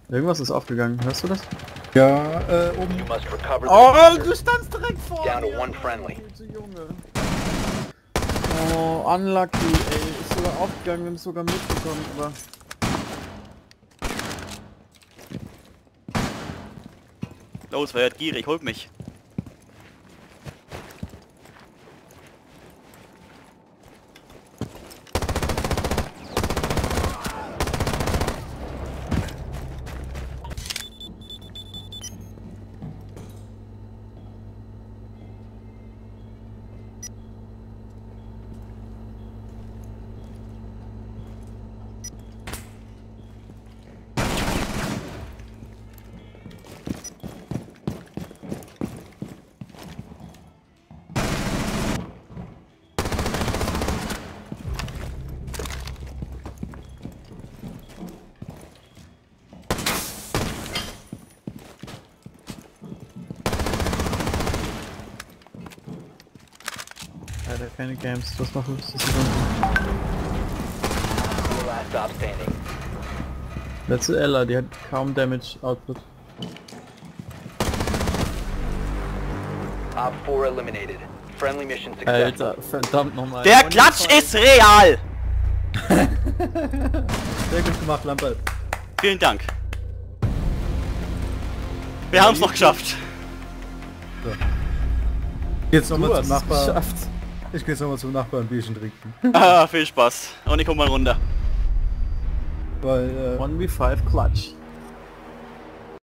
Irgendwas ist aufgegangen, hörst du das? Ja, oben. You must recover the Oh, diffuser. du standst direkt vor Down to mir. one friendly. Gute Junge. Oh, unlucky, ey. Ist sogar aufgegangen, wir haben es sogar mitbekommen, aber... Los, wer hat gierig, holt mich. Leider keine Games, du hast noch 50 Sekunden. Your last stop standing. Letzte Ella, die hat kaum Damage Output. Op 4 eliminated. Friendly mission successful. Alter, verdammt nochmal. Der Klatsch ist real! Sehr gut gemacht, Lampert. Vielen Dank. Wir haben es noch geschafft. So. Jetzt Du nochmal hast zum es Nachbar. geschafft. Ich geh jetzt nochmal zum Nachbarn ein Bierchen trinken. Ah, viel Spaß. Und ich komm mal runter. Weil, 1v5 Clutch.